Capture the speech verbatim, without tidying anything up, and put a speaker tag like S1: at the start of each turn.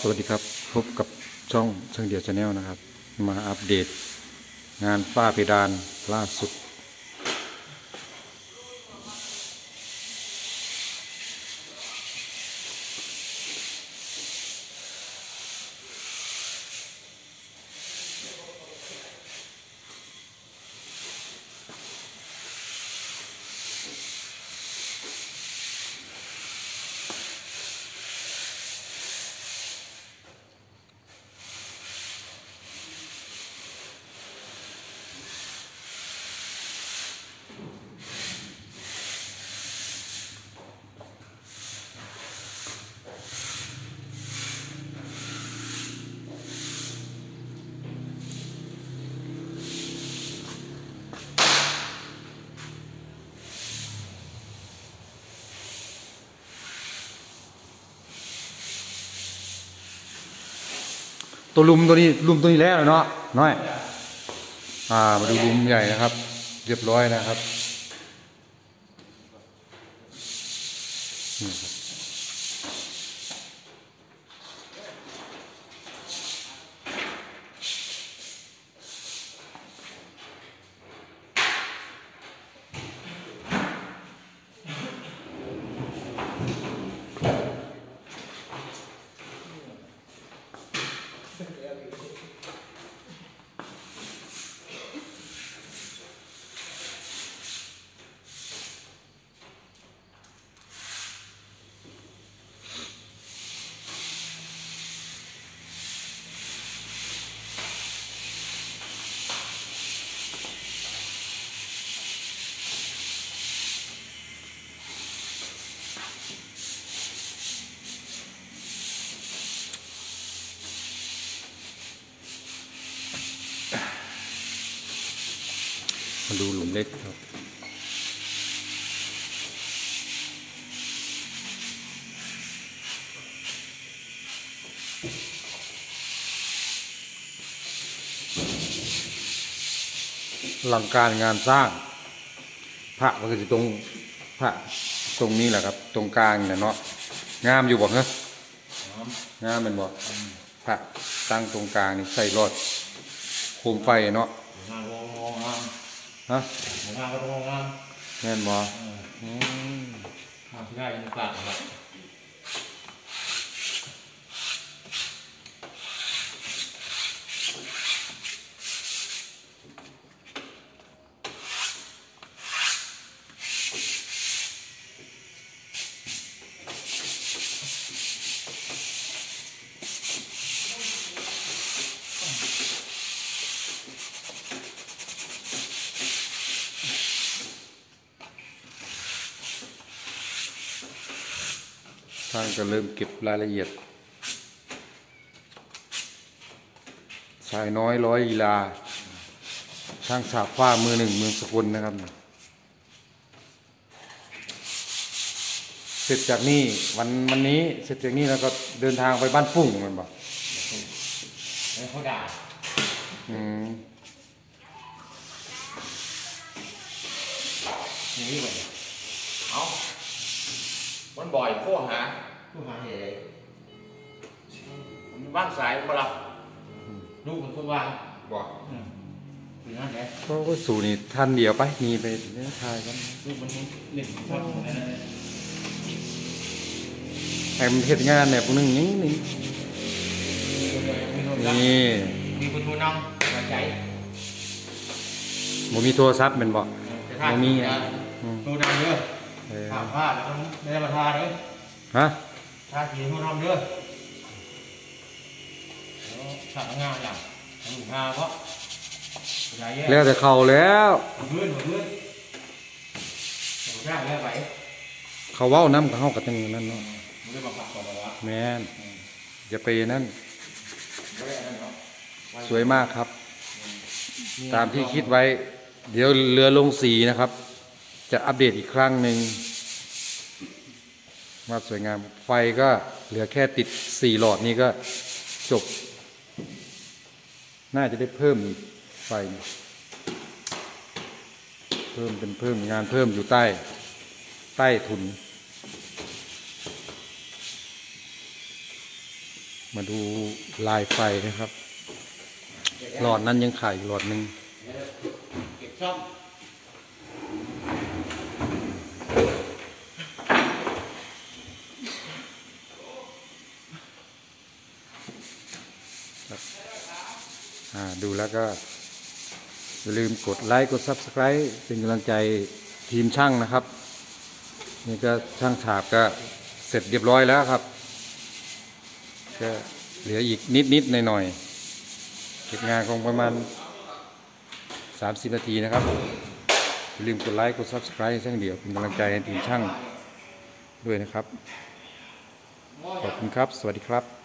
S1: สวัสดีครับพบกับช่องช่างเดียวชาแนลนะครับมาอัปเดตงานฝ้าเพดานล่าสุดตัวลุมตัวนี้ลุมตัวนี้แล้วเนาะน้อยอ่ามาดูลุมใหญ่นะครับเรียบร้อยนะครับนี่ครับมาดูหลุมเล็กครับหลังการงานสร้างพระมันก็จะตรงพระตรงนี้แหละครับตรงกลางเนี่ยเนาะงามอยู่บอกเนอะงามเป็นบอกพระตั้งตรงกลางนี่ใส่รอดโคมไฟเนาะฮะงานก็ต้องงานแม่นบ่อืมทำง่ายยังกลางครับท่านก็เริ่มเก็บรายละเอียดชายน้อยร้อยลีลาช่างฉาบฝ้ามือหนึ่งเมืองสกลนะครับเสร็จจากนี่วันวันนี้เสร็จจากนี่แล้วก็เดินทางไปบ้านปุ่งมันบอก
S2: เขาด่า
S1: อืม
S2: นี่เหมือนเอามันบ่อยโค้หาโค้หาเหตุมันว่างสายมันรับลูกมันคนวางบอกเป็นนั่นแหละ
S1: ก็สู่นี่ท่านเดียวไปมีไปเนื้อทายกัน
S2: ลูกมันเล่นชอบอะไรนั่น
S1: ไอ้มันเหตุงานเนี่ยพวกนึงยังนี่นี่
S2: มีคนทูนำมาใช้
S1: บ่มีโทรศัพท์เป็นบอกบ่มี
S2: ทูนำเด้อถามผ้าแล้วไม่ได้มาทาเด้อ
S1: ฮะ
S2: ทาสีทูนำเด้อฉากงานอย่างทำงานเพราะ
S1: แล้วแต่เขาแล้ว
S2: เพื่อนเพื่อนใช่แล้วไป
S1: เขาเว้าน้ำกับเขากับจังนั้นเนาะแม่นอย่าไปนั่นสวยมากครับตามที่คิดไว้เดี๋ยวเรือลงสีนะครับจะอัปเดตอีกครั้งหนึ่งว่าสวยงามไฟก็เหลือแค่ติดสี่หลอดนี้ก็จบน่าจะได้เพิ่มไฟเพิ่มเป็นเพิ่มงานเพิ่มอยู่ใต้ใต้ทุน มามาดูลายไฟนะครับหลอดนั้นยังขาดอีกหลอดหนึ่ง
S2: เก็บช่อง
S1: อ่าดูแล้วก็อย่าลืมกดไลค์กด ซับสไครบ์ เป็นกำลังใจทีมช่างนะครับนี่ก็ช่างฉาบก็เสร็จเรียบร้อยแล้วครับก็เหลืออีกนิดนิดหน่อยหน่อยๆเก็บงานคงประมาณสามสิบนาทีนะครับอย่าลืมกดไลค์กด ซับสไครบ์ ช่างเดี่ยวเป็นกำลังใจให้ทีมช่างด้วยนะครับขอบคุณครับสวัสดีครับ